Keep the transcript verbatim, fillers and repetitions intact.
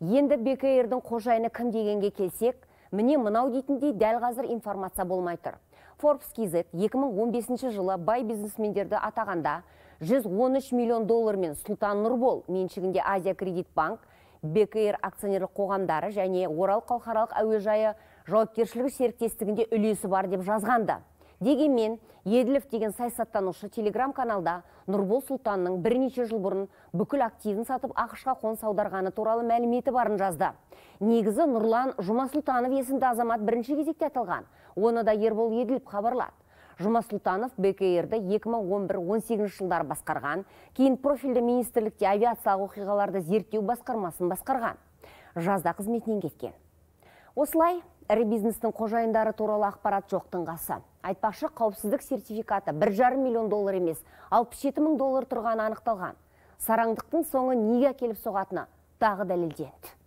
Енді бек эйрдің қожайыны кім дегенге келсек, міне мынау дейтіндей дәл қазір информация болмай тұр. Forbes кз екі мың он бесінші жылы бай бизнесмендерді атағанда жүз он үш миллион доллармен Сұлтан Нұрбол меншігінде Азия Кредит Банк, бек эйр акционерлік қоғамдары және Орал халықаралық әуежайы жауапкершілігі серіктестігінде үлесі бар деп жазғанды. Дегенмен, Еділов деген саясаттанушы телеграм-каналда Нұрбол Сұлтанның бірнеше жыл бұрын бүкіл активін сатып ақшқа қоныс аударғаны туралы мәліметі барын жазды. Негізі Нұрлан Жұмасұлтанов есімді азамат бірінші кезекте аталған. Оны да Ербол Еділов хабарлады. Жұмасұлтанов бек эйрді екі мың он бір он сегізінші жылдар басқарған, кейін профильді министрлікте авиациялық оқиғаларды зерттеу басқармасын басқарған. Жазда қызметінен кеткен. Осылай, ірі бизнестің қожайындары туралы ақпарат жоқтың қасы. Айтпақшы, қауіпсіздік сертификаты бір жарым миллион доллар емес, алпыс жеті мың доллар тұрғаны анықталған. Сараңдықтың соңы неге әкеліп соғатыны тағы дәлелденді.